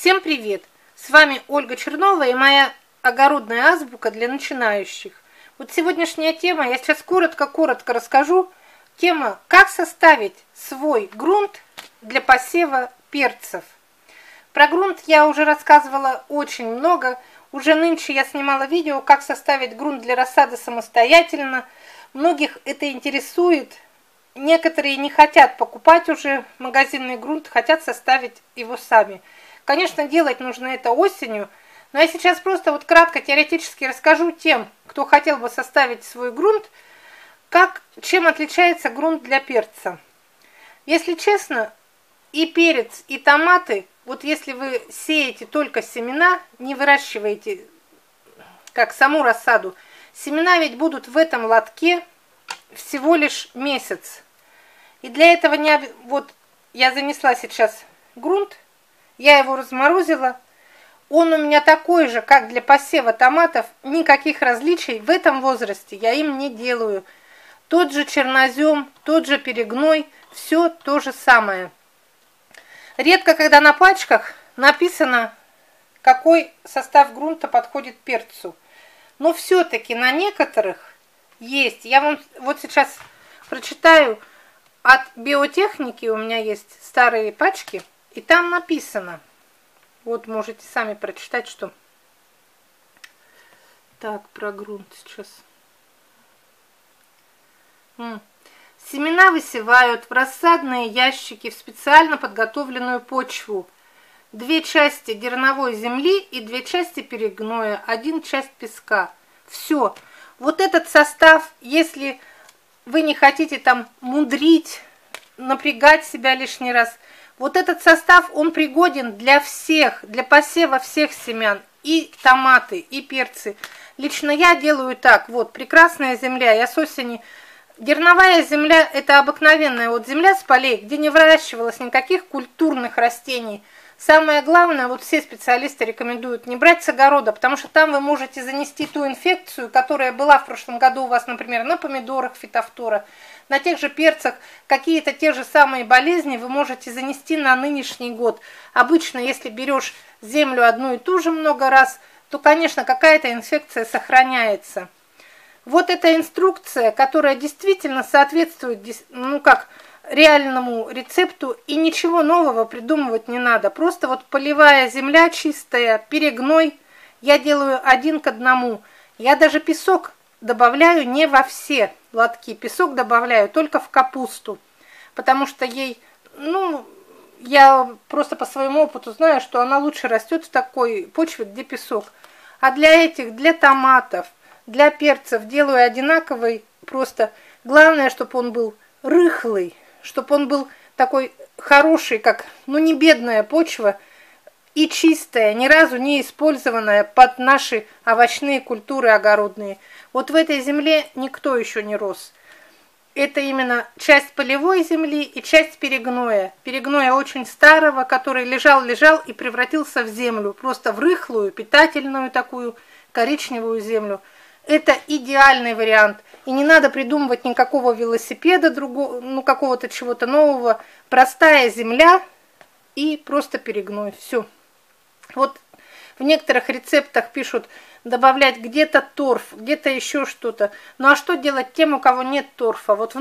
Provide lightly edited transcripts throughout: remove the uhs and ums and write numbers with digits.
Всем привет! С вами Ольга Чернова и моя огородная азбука для начинающих. Вот сегодняшняя тема, я сейчас коротко расскажу. Тема, как составить свой грунт для посева перцев. Про грунт я уже рассказывала очень много. Уже нынче я снимала видео, как составить грунт для рассады самостоятельно. Многих это интересует. Некоторые не хотят покупать уже магазинный грунт, хотят составить его сами. Конечно, делать нужно это осенью, но я сейчас просто вот кратко теоретически расскажу тем, кто хотел бы составить свой грунт, чем отличается грунт для перца. Если честно, и перец, и томаты, вот если вы сеете только семена, не выращиваете как саму рассаду, семена ведь будут в этом лотке всего лишь месяц. И для этого вот я занесла сейчас грунт, я его разморозила. Он у меня такой же, как для посева томатов. Никаких различий в этом возрасте я им не делаю. Тот же чернозем, тот же перегной, все то же самое. Редко, когда на пачках написано, какой состав грунта подходит перцу. Но все-таки на некоторых есть. Я вам вот сейчас прочитаю. От биотехники у меня есть старые пачки. И там написано, вот можете сами прочитать, что... Так, про грунт сейчас. Семена высевают в рассадные ящики в специально подготовленную почву. 2 части дерновой земли и 2 части перегноя, 1 часть песка. Все. Вот этот состав, если вы не хотите там мудрить, напрягать себя лишний раз, вот этот состав, он пригоден для всех, для посева всех семян, и томаты, и перцы. Лично я делаю так, вот, прекрасная земля, я с осени... Дерновая земля – это обыкновенная вот земля с полей, где не выращивалось никаких культурных растений. Самое главное, вот все специалисты рекомендуют не брать с огорода, потому что там вы можете занести ту инфекцию, которая была в прошлом году у вас, например, на помидорах, фитофтора, на тех же перцах, какие-то те же самые болезни вы можете занести на нынешний год. Обычно, если берешь землю одну и ту же много раз, то, конечно, какая-то инфекция сохраняется. Вот эта инструкция, которая действительно соответствует, реальному рецепту, и ничего нового придумывать не надо. Просто вот полевая земля чистая, перегной, я делаю 1 к 1. Я даже песок добавляю не во все лотки, песок добавляю только в капусту, потому что ей, я просто по своему опыту знаю, что она лучше растет в такой почве, где песок. А для томатов, для перцев делаю одинаковый, просто главное, чтобы он был рыхлый, чтобы он был такой хороший, как, не бедная почва, и чистая, ни разу не использованная под наши овощные культуры огородные. Вот в этой земле никто еще не рос. Это именно часть полевой земли и часть перегноя. Перегноя очень старого, который лежал и превратился в землю, просто в рыхлую, питательную такую коричневую землю. Это идеальный вариант. И не надо придумывать никакого велосипеда, какого-то чего-то нового. Простая земля и просто перегной. Все. Вот в некоторых рецептах пишут добавлять где-то торф, где-то еще что-то. Ну а что делать тем, у кого нет торфа? Вот в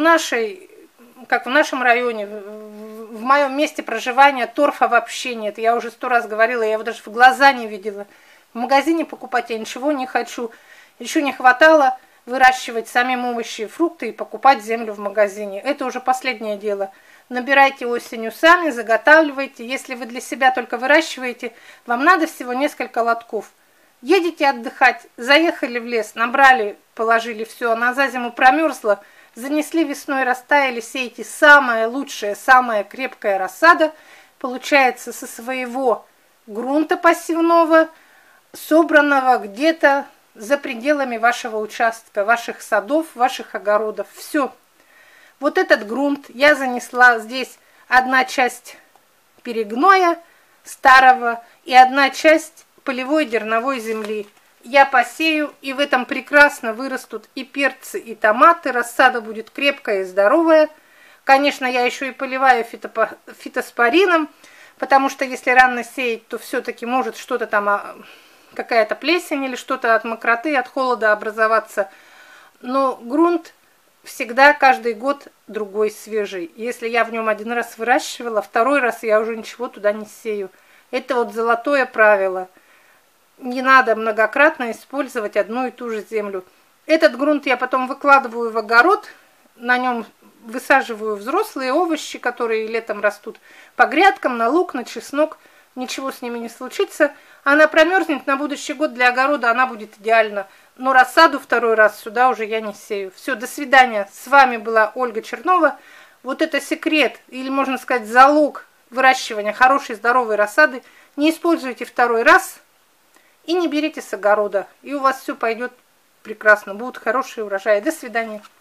нашем районе, в моем месте проживания торфа вообще нет. Я уже 100 раз говорила, я его даже в глаза не видела. В магазине покупать я ничего не хочу. Еще не хватало выращивать самим овощи и фрукты и покупать землю в магазине. Это уже последнее дело. Набирайте осенью сами, заготавливайте. Если вы для себя только выращиваете, вам надо всего несколько лотков. Едете отдыхать, заехали в лес, набрали, положили все, она за зиму промерзла, занесли весной, растаяли, сеете самая лучшая, самая крепкая рассада. Получается со своего грунта посевного, собранного где-то за пределами вашего участка, ваших садов, ваших огородов. Все. Вот этот грунт я занесла здесь 1 часть перегноя старого и 1 часть полевой дерновой земли. Я посею, и в этом прекрасно вырастут и перцы, и томаты. Рассада будет крепкая и здоровая. Конечно, я еще и поливаю фитоспорином, потому что если рано сеять, то все-таки может что-то там, какая-то плесень или что-то от мокроты, от холода образоваться. Но грунт всегда каждый год другой, свежий. Если я в нем один раз выращивала, второй раз я уже ничего туда не сею. Это вот золотое правило. Не надо многократно использовать одну и ту же землю. Этот грунт я потом выкладываю в огород, на нем высаживаю взрослые овощи, которые летом растут по грядкам, на лук, на чеснок. Ничего с ними не случится. Она промерзнет на будущий год, для огорода она будет идеальна. Но рассаду второй раз сюда уже я не сею. Все, до свидания. С вами была Ольга Чернова. Вот это секрет, или можно сказать залог выращивания хорошей здоровой рассады. Не используйте второй раз и не берите с огорода. И у вас все пойдет прекрасно. Будут хорошие урожаи. До свидания.